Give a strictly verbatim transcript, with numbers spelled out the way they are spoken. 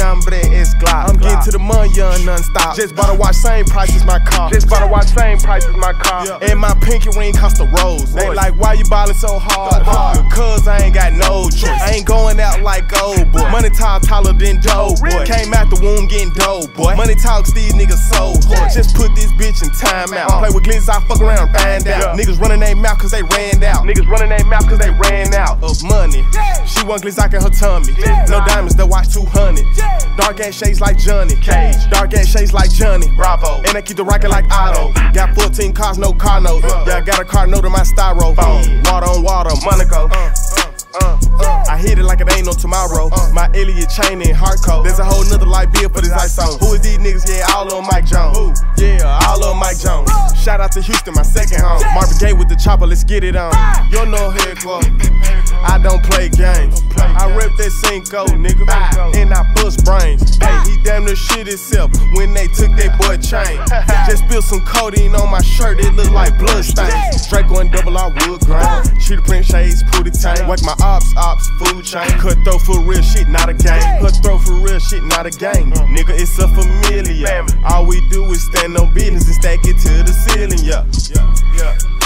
nombre es Glock. I'm getting to the money, young, non-stop. Just bought a watch, same price as my car. Just bought a watch, same price as my car. Yeah. And my pinky ring cost a rose. They like, why you ballin' so hard? hard? Cause I ain't got no choice. I ain't going out like old boy. Money talk taller than dope boy. Came out the womb getting dope boy. Money talks, these niggas so hard. Just put this bitch in timeout. Play with glitz, I fuck around and find out. Niggas running their mouth cause they ran out. Niggas running their mouth cause they ran out of money. She want glitz in her tummy. No diamonds, the watch two hundred. Dark ass shades like Johnny Cage. Dark ass shades like Johnny Bravo. And I keep the rocket like Otto. Got fourteen cars, no car notes. Yeah, I got a car note in my styrofoam. Water on water, Monaco. Uh, uh, uh. I hit it like it ain't no tomorrow. Uh, My Elliot chain in hardcore. There's a whole nother light bill for this ice on. Who is these niggas? Yeah, all of Mike Jones. Yeah, all of Mike Jones. Shout out to Houston, my second home. Marvin Gaye with the chopper, let's get it on. You know headquarters. I don't play games. I rep that Cinco, nigga. And I bust brains. Hey, he damn near shit himself when they took that boy chain. Just spilled some codeine on my shirt, it look like blood stains. Draco and double R wood grain. Cheetah print shades, put it tank. Work my ops, ops, food chain. Cutthroat for real shit, not a game. Cutthroat for real shit, not a game. Nigga, it's a familiar. All we do is stand on business and stack it to the ceiling, yeah. Yeah, yeah.